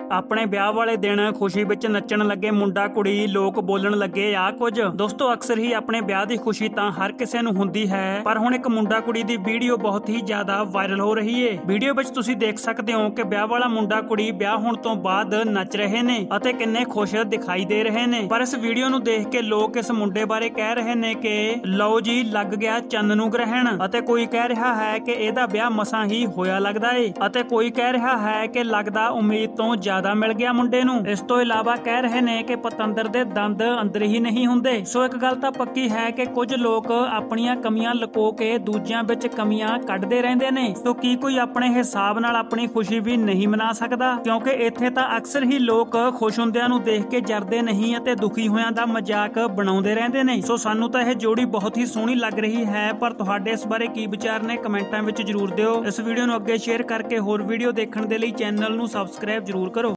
ਆਪਣੇ ਵਿਆਹ ਵਾਲੇ दिन खुशी विच नच्चण लगे मुंडा कुड़ी लोग बोलण लगे आ कुछ। दोस्तों अक्सर ही अपने ब्याह की खुशी तां हर किसी नूं हुंदी है, पर हुण एक मुंडा कुड़ी दी वीडियो बहुत ही ज्यादा वायरल हो रही है। वीडियो विच तुसीं देख सकते हो कि ब्याह वाला मुंडा कुड़ी ब्याह होण तों बाद नच रहे ने अते किन्ने खुश दिखाई दे रहे ने। पर इस वीडियो नूं देख के लोग इस मुंडे बारे कह रहे ने कि लो जी लग गया चंद नूं ग्रहण, अते कोई कह रहा है कि इहदा ब्याह मसां ही होया लगदा है, अते कोई कह रहा है कि लगदा उम्मीद तो ज्यादा मिल गया मुंडे नूं। इस तो इलावा कह रहे ने कि पतंदर दे दंद अंदर ही नहीं हुंदे। सो एक गल तां पक्की है कि कुछ लोग अपनियां कमियां लुको के दूजियां विच कमियां कढदे रहिंदे ने। तो की कोई अपने हिसाब नाल अपनी खुशी भी नहीं मना सकदा? क्योंकि इत्थे तां अक्सर ही लोग खुश हुंदियां नूं देख के जरदे नहीं अते दुखी होयां दा मजाक बनाउंदे रहिंदे ने। सो सानू तां इह जोड़ी बहुत ही सोहणी लग रही है, पर तुहाडे इस बारे की विचार ने कमेंटां विच जरूर दिओ। इस वीडियो नूं अगे शेयर करके होर वीडियो देखण दे लई चैनल नूं सबसक्राइब जरूर करो।